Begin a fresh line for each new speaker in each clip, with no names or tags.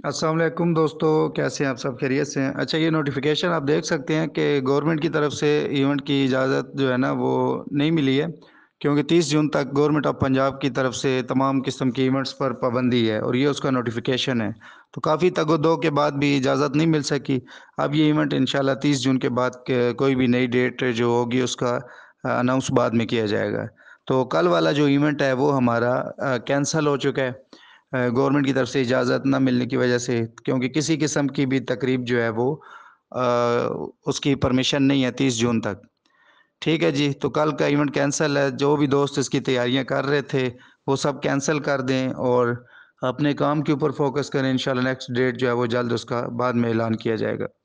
السلام علیکم دوستو، کیسے ہیں آپ؟ سب خیریت سے ہیں؟ اچھا، یہ نوٹیفیکیشن آپ دیکھ سکتے ہیں کہ گورنمنٹ کی طرف سے ایونٹ کی اجازت جو ہے نا وہ نہیں ملی ہے، کیونکہ 30 جون تک گورنمنٹ آف پنجاب کی طرف سے تمام قسم کی ایونٹس پر پابندی ہے، اور یہ اس کا نوٹیفیکیشن ہے۔ تو کافی تگ و دو کے بعد بھی اجازت نہیں مل سکی۔ اب یہ ایونٹ انشاءاللہ 30 جون کے بعد کوئی بھی نئی ڈیٹ جو ہوگی اس کا اناؤنس بعد میں کیا جائے گا۔ تو کل والا جو ایونٹ ہے وہ ہمارا کینسل ہو چکا ہے گورنمنٹ کی طرف سے اجازت نہ ملنے کی وجہ سے، کیونکہ کسی قسم کی بھی تقریب جو ہے وہ اس کی پرمیشن نہیں ہے 30 جون تک۔ ٹھیک ہے جی، تو کل کا ایونٹ کینسل ہے۔ جو بھی دوست اس کی تیاریاں کر رہے تھے وہ سب کینسل کر دیں اور اپنے کام کے اوپر فوکس کریں۔ انشاءاللہ نیکسٹ ڈیٹ جو ہے وہ جلد اس کا بعد میں اعلان کیا جائے گا۔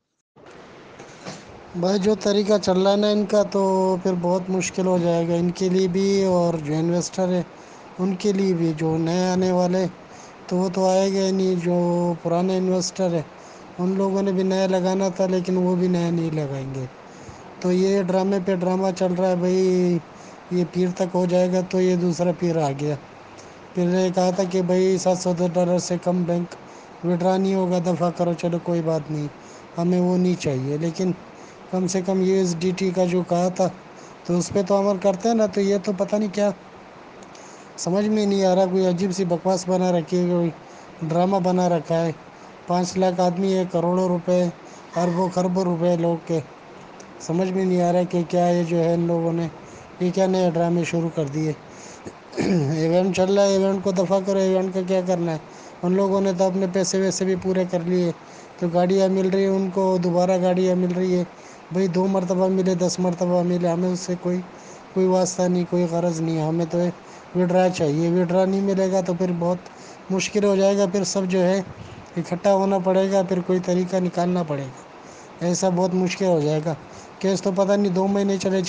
بھائی جو طریقہ چل رہا ہے نا ان کا، تو پھر بہت مشکل ہو جائے گا ان کے لیے بھی، اور جو انویسٹر ہے ان کے لیے بھی۔ جو نئے آنے والے تو وہ تو آئے گا نہیں، جو پرانے انویسٹر ہے ان لوگوں نے بھی نیا لگانا تھا لیکن وہ بھی نیا نہیں لگائیں گے۔ تو یہ ڈرامے پہ ڈرامہ چل رہا ہے بھائی، یہ پیر تک ہو جائے گا تو یہ دوسرا پیر آ گیا۔ پھر نے کہا تھا کہ بھائی $700 سے کم بینک وڈرا نہیں ہوگا، دفع کرو، چلو کوئی بات نہیں، ہمیں وہ نہیں چاہیے، لیکن کم سے کم USDT کا جو کہا تھا تو اس پہ تو عمل کرتے ہیں نا۔ تو یہ تو پتہ نہیں کیا سمجھ میں نہیں آ رہا، کوئی عجیب سی بکواس بنا رکھی ہے، کوئی ڈرامہ بنا رکھا ہے۔ 5 لاکھ آدمی ہے، کروڑوں روپے، اربوں خربوں روپے لوگ کے، سمجھ میں نہیں آ رہا کہ کیا یہ جو ہے ان لوگوں نے یہ کیا نئے ڈرامے شروع کر دیے۔ ایونٹ چل رہا ہے، ایونٹ کو دفع کرو، ایونٹ کا کیا کرنا ہے؟ ان لوگوں نے تو اپنے پیسے ویسے بھی پورے کر لیے، تو گاڑیاں مل رہی ہیں ان کو، دوبارہ گاڑیاں مل رہی ہے بھائی، 2 مرتبہ ملے 10 مرتبہ ملے، ہمیں اس سے کوئی واسطہ نہیں، کوئی غرض نہیں ہے، ہمیں تو وڈرا چاہیے۔ وڈرا نہیں ملے گا تو پھر بہت مشکل ہو جائے گا، پھر سب جو ہے اکٹھا ہونا پڑے گا، پھر کوئی طریقہ نکالنا پڑے گا، ایسا بہت مشکل ہو جائے گا۔ کیس تو پتہ نہیں 2 مہینے چلے،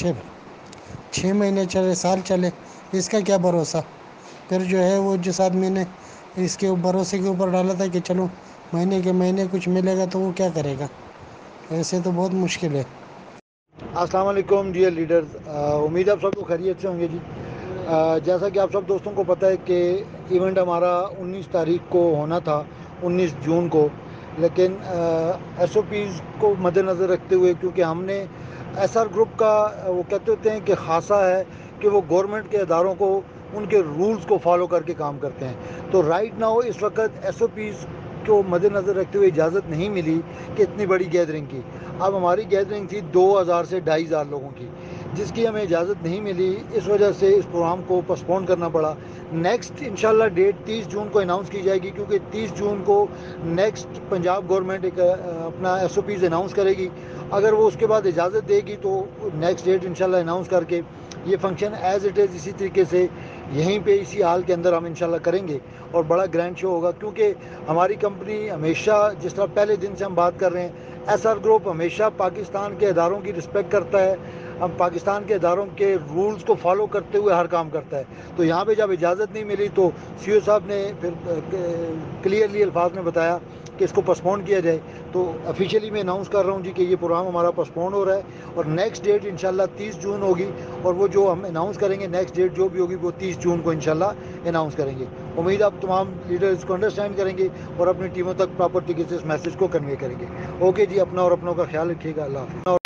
6 مہینے چلے، سال چلے، اس کا کیا بھروسہ؟ پھر جو ہے وہ جس آدمی نے اس کے بھروسے کے اوپر ڈالا تھا کہ چلو مہینے کے مہینے کچھ ملے گا، تو وہ کیا کرے گا؟ ایسے تو بہت مشکل ہے۔
السلام علیکم ڈیئر لیڈرز، امید آپ سب کو خیریت سے ہوں گے جی۔ جیسا کہ آپ سب دوستوں کو پتہ ہے کہ ایونٹ ہمارا 19 تاریخ کو ہونا تھا، 19 جون کو، لیکن SOPs کو مد نظر رکھتے ہوئے، کیونکہ ہم نے SR گروپ کا وہ کہتے ہوتے ہیں کہ خاصہ ہے کہ وہ گورنمنٹ کے اداروں کو ان کے رولز کو فالو کر کے کام کرتے ہیں، تو رائٹ ناؤ اس وقت SOPs کو مد نظر رکھتے ہوئے اجازت نہیں ملی کہ اتنی بڑی گیدرنگ کی۔ اب ہماری گیدرنگ تھی 2000 سے 2500 لوگوں کی، جس کی ہمیں اجازت نہیں ملی، اس وجہ سے اس پروگرام کو پسپون کرنا پڑا۔ نیکسٹ انشاءاللہ ڈیٹ 30 جون کو اناؤنس کی جائے گی، کیونکہ 30 جون کو نیکسٹ پنجاب گورنمنٹ ایک اپنا SOPs اناؤنس کرے گی۔ اگر وہ اس کے بعد اجازت دے گی تو نیکسٹ ڈیٹ انشاءاللہ اناؤنس کر کے یہ فنکشن ایز اٹ از اسی طریقے سے یہیں پہ اسی حال کے اندر ہم انشاءاللہ کریں گے، اور بڑا گرینڈ شو ہوگا، کیونکہ ہماری کمپنی ہمیشہ، جس طرح پہلے دن سے ہم بات کر رہے ہیں، SR گروپ ہمیشہ پاکستان کے اداروں کی رسپیکٹ کرتا ہے، ہم پاکستان کے اداروں کے رولز کو فالو کرتے ہوئے ہر کام کرتا ہے۔ تو یہاں پہ جب اجازت نہیں ملی تو CO صاحب نے پھر کلیئرلی الفاظ میں بتایا کہ اس کو پسپون کیا جائے۔ تو آفیشیلی میں اناؤنس کر رہا ہوں جی کہ یہ پروگرام ہمارا پسپون ہو رہا ہے، اور نیکسٹ ڈیٹ انشاءاللہ 30 جون ہوگی، اور وہ جو ہم اناؤنس کریں گے نیکسٹ ڈیٹ جو بھی ہوگی وہ 30 جون کو انشاءاللہ اناؤنس کریں گے۔ امید آپ تمام لیڈرز کو انڈرسٹینڈ کریں گے اور اپنی ٹیموں تک پراپر طریقے سے اس میسج کو کنوے کریں گے۔ اوکے جی، اپنا اور اپنوں کا خیال رکھیے گا۔ اللہ حافظ۔